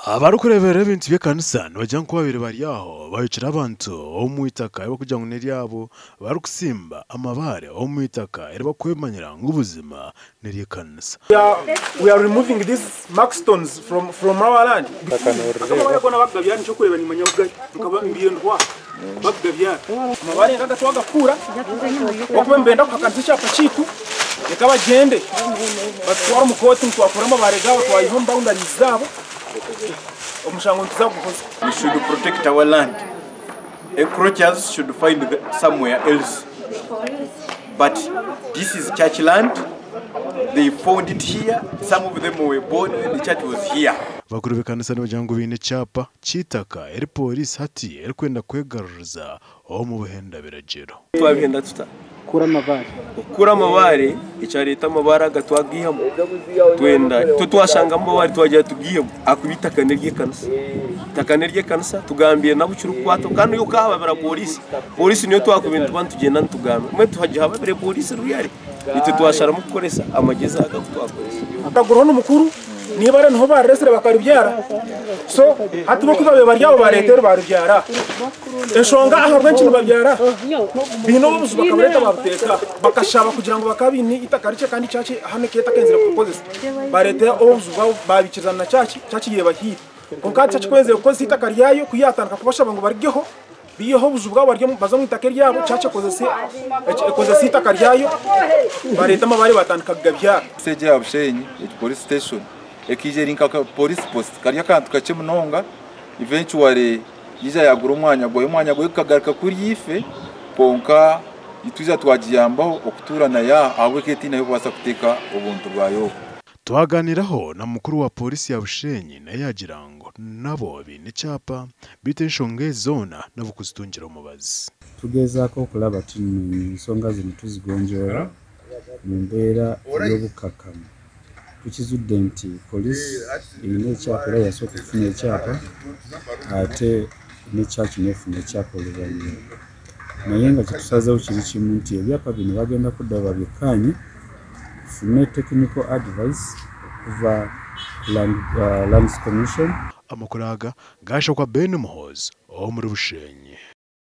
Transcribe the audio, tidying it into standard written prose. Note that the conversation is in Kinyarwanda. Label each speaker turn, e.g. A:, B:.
A: Abarukurebera ebintu by'ekanisa nibajya nko babiri bari aho bahicira abantu omu itaka eba kugira ngo neryabo barukusimba amabare omu itaka eri bakwemanyira ng'ubuzima nery'ekanisa.
B: We are removing these markstones from our land. Amabare ngaga twagakura okwembenda kukakanisa cyapa citu ekaba gende batwara umukoti twakura amabare gabo twayihomba boundaries zabo. We
C: should protect our land. Encroachers should find somewhere else. But this is church land. They found it here. Some of them were born when the church was here.
A: Bakuru b'ekanisa nibajya ngo bine cyapa cyitaka eri polisi hati eri kwenda kwegaruriza aho mu buhenda biragero.
D: Twabihenda tuta kura amabare icya leta amabare agatwagihamo twenda tutwashanga amabare twagiye tugihamo akubita takane ry'ekanisa tugambiye nabucuru kwato kandi yo kababera polisi niyo twakubintu abantu tugenda tugambe mwe tuhagiye habere polisi ruyari ite twashara mu gukoresa amageza agakutwakoresa
B: akaguro n'umukuru niba ari nho baresere bakaribyara so hatuba kubabe baryabo baretero barubyara eshonga aho rwenci babyara bino buzu bakabureta babuteka bakashaba kugira ngo bakabini itakarice kandi cyaci hane keta kenzira kukozesa barete obuzu babikizana na cyaci yebahi konkati cyaci kweze ukoze itakariyayo kuyatanka kubashaba ngo bargeho biyeho buzu bwabo barye baza mu itake ryabo cyaci kozese itakariyayo bareta amabare batandika gabyara
E: seje ya Bushenyi police station ekijerinka police post kariya kantu kace munonga eventually yiza yagura umwanya gwe kagaruka kuri yife konka ituza twagiyambaho okuturana ya abweketi nayo kwasa kuteka ubuntu bwayo.
A: Tuhaganiraho na mukuru wa polisi ya Bushenyi na yagira ngo nabo bine cyapa bite nshonge zona nabo kuzitungira umubazi.
F: Tugeza ko kulaba tini songa zino tuzigonjora mu mbera y'obukakama tukizudde nti polisi ine cyapa yasoka kufuna cyapa ate ne church nefuna cyapa oluvanyuma naye nga kitusazeho kiri kimu nti ebyapa bino bagenda kudaba bikanye fune technical advice kuva Lands Commission.
A: Amakuru aga gasha kwa Ben Muhozi wo muri Bushenyi.